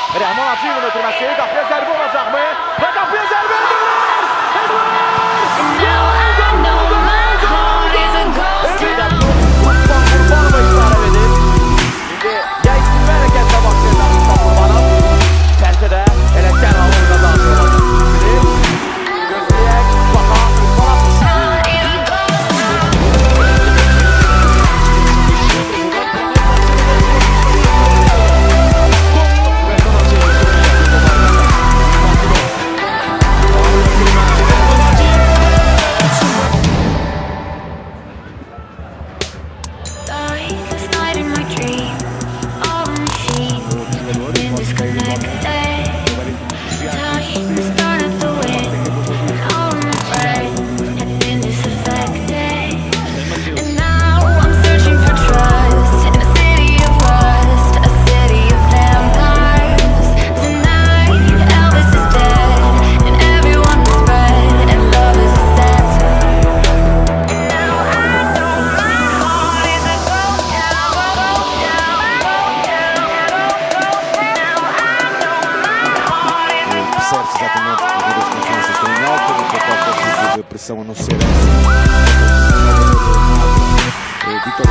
Rəhman Hacıyevin ötürməsi, qapıya zərbə olacaqmı? Və qapıya zərbə edilir! Qurbanova işarə edir. İndi ya istinmə hərəkətlə başlayacaq Qurbanov. Bəlkə də elə dərhal oyuna daxil olacaq. Gözləyək, baxa, Qurbanov. Pressão a não ser essa. Vitor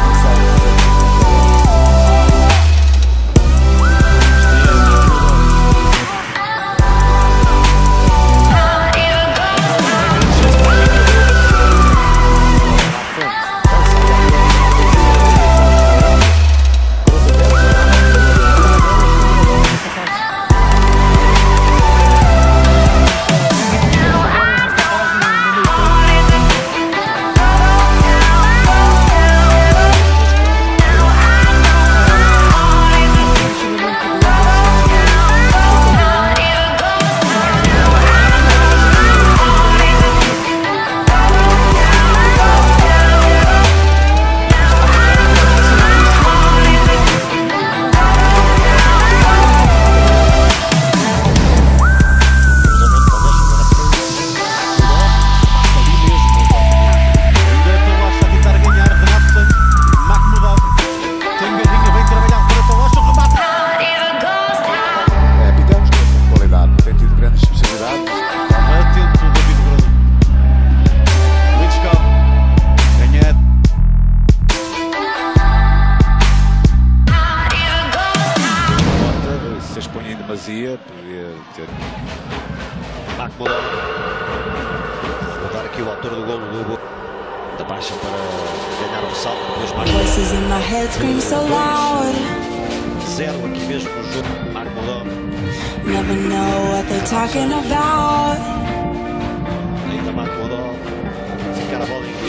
podia ter. Mahmudov. Vou dar aqui o autor do golo da baixa para ganhar um salto. Depois zero aqui mesmo no jogo. Mahmudov. Ainda Mahmudov. Ficar a bola em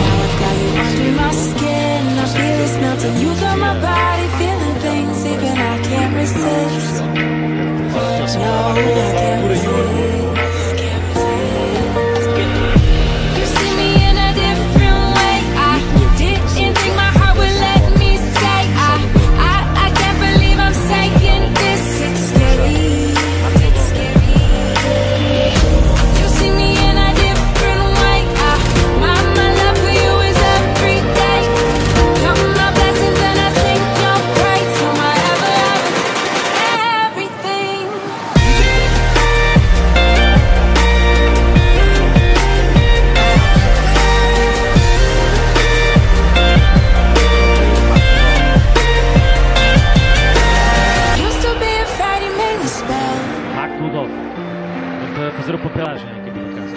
fazer a papelagem aqui na casa.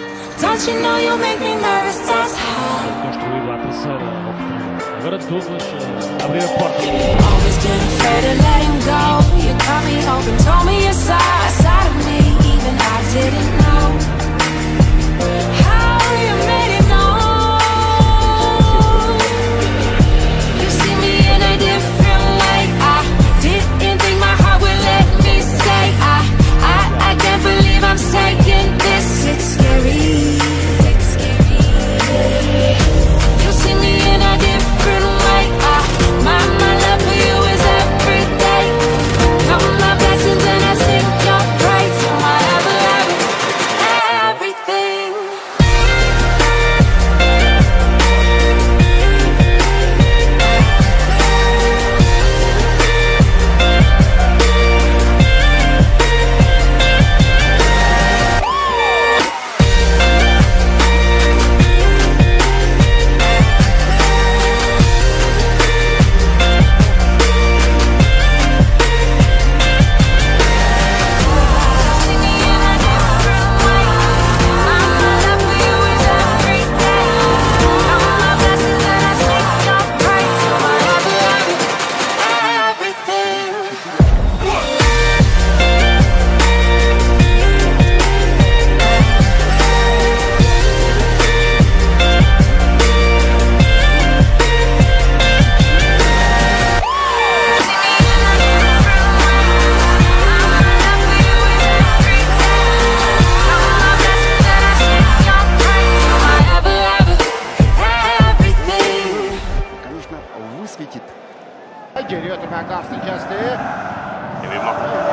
Construído à terceira oportunidade. Agora de Douglas abrir a porta. götürməyə qarşısını kəsdi. Emin Makhmudov.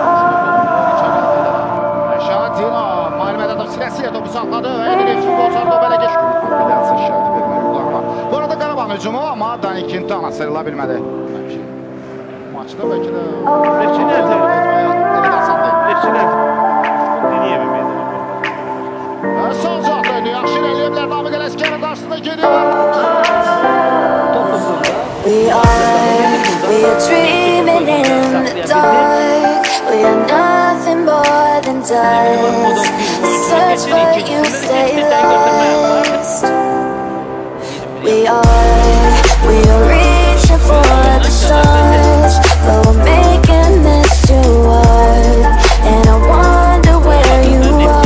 Şantino, Mahmudov siləsiyə topu saxladı və Neftchi Baku belə geç. Apellyasiya şərti vermək uğurlarına. Bu arada Qarabağ hücumu, amma Danikin tana sıyrıla bilmədi. Maçda bəlkə də... Neftchi nədir? Evet, asan deyil. Neftchi nədir? Deneyə bilməyəcək. Sol cəhətdə yaxşı eləyiblər, Namiq Ələskərin qarşısında gediyorlar. We are dreaming in the dark. We are nothing more than dust. Search but you stay lost. We are reaching for the stars, but we're making this too hard. And I wonder where you are.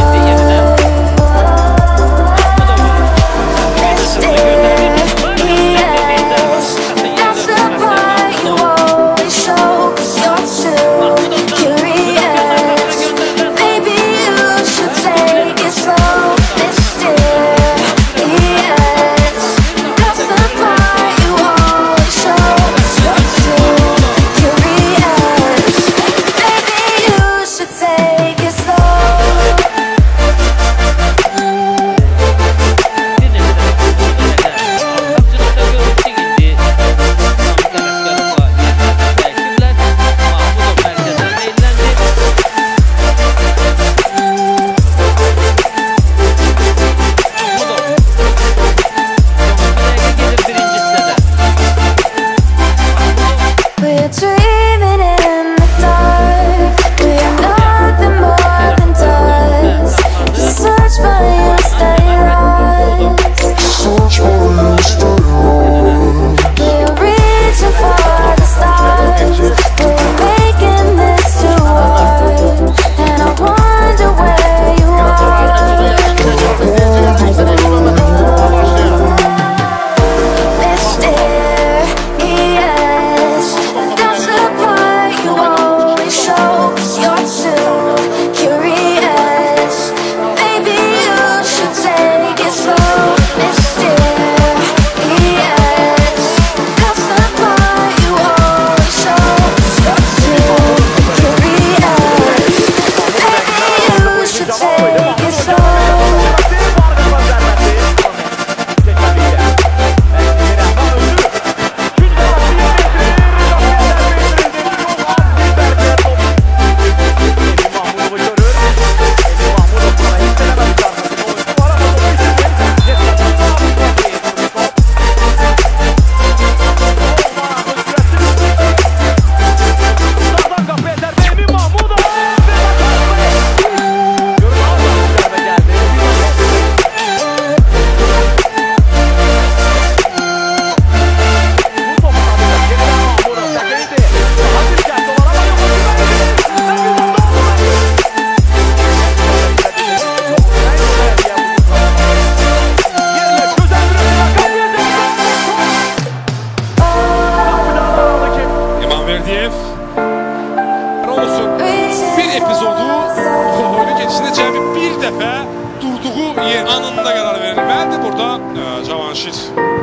anında qərar verilməlidir. Burada Cavanşir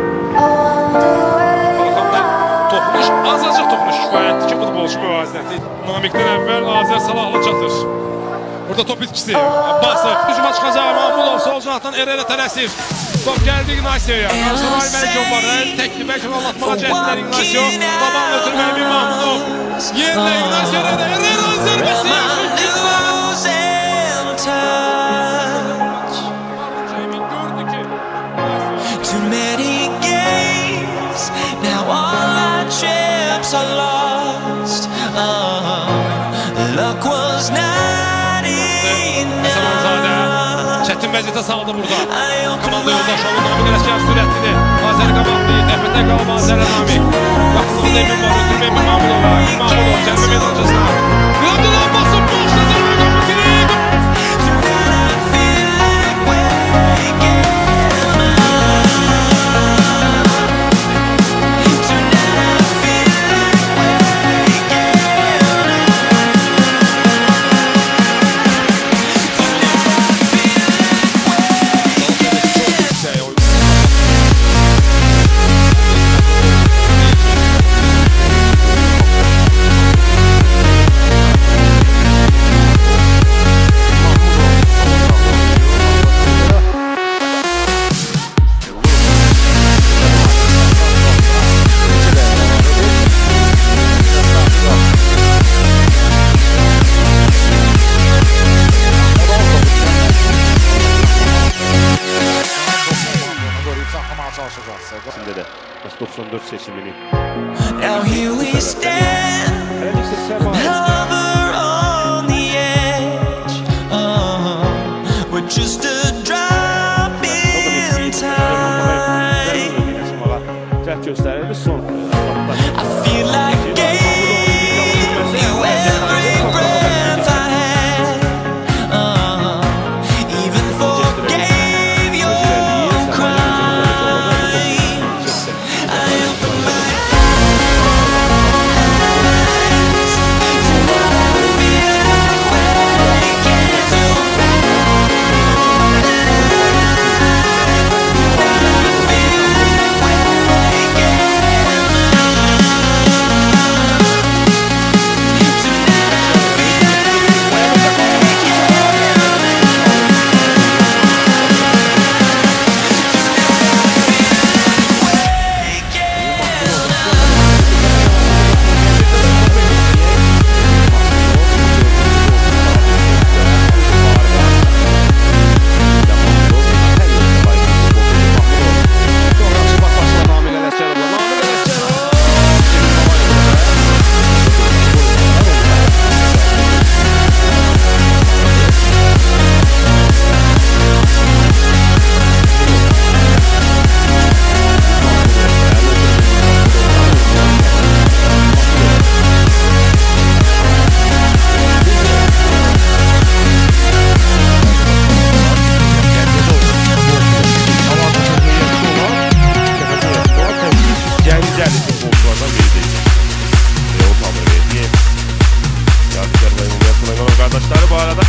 Balkandan toxunuş, azacıq toxunuş kifayətdir ki, futbolçu müvazinəti. Namikdən əvvəl Azər Salahlı çatır. Burada top itkisi. Abbasov hücuma çıxacaq. Mahmudov sol cinahdan Ererə tələsir. Top gəldi İgnasiyaya. Qarşılar Məlikov var. Təklifə kırıllatmağa cəhdlər İgnasiyo. Babanla ötürməli bir Mahmudov. Yerlə İgnasiyoya da Ererə zərbəsi. Too many games, now all our chips are lost. Luck was not enough. Çətin vəziyyətə saldı burada. Komanda yoldaşı olan Namik Ələskər sürətlidir. Azər qabaqlayır, dəfətə qalıb Azərə Namik. Qapısında Emin var, ötürmə Emin Makhmudov var. Emin Makhmudov cəzbə meydancasına. Abdullah basıb başladı. Şimdi de 94 seçimini. Now here we stand, hover on the edge. We're just a drop in time. I feel like gave you every breath I had. Even forgave your crimes. I open my eyes to what I feel like waking kardeşleri bu arada.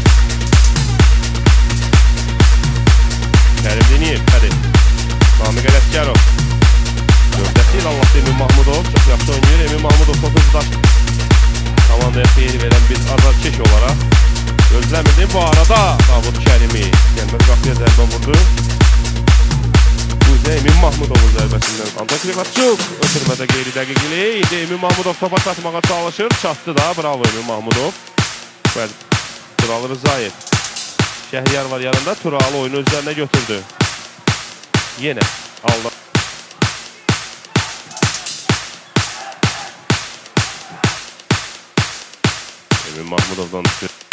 Kerim deneyir, hadi. Namik Ələsgərov. 4-dəsi ilə Allah'ta Emin Makhmudov. Çok yaxşı oynuyor. Emin Makhmudov topu komandaya xeyir veren bir azarkeş olarak gözləmirdim. Bu arada Davud Kərimi gəlməz qapıya zərbə vurdu. Bu isə Emin Makhmudovun zərbəsindən Antakliva çox ötürmədə qeyri dəqiqili. İndi Emin Makhmudov topa çatmağa çalışır. Çatdı da. Bravo Emin Makhmudov. Bəli. Turalı Rızayev. Şəhriyar var yanında. Turalı oyunu özlerine götürdü. Yenə aldı. Emin Makhmudov'dan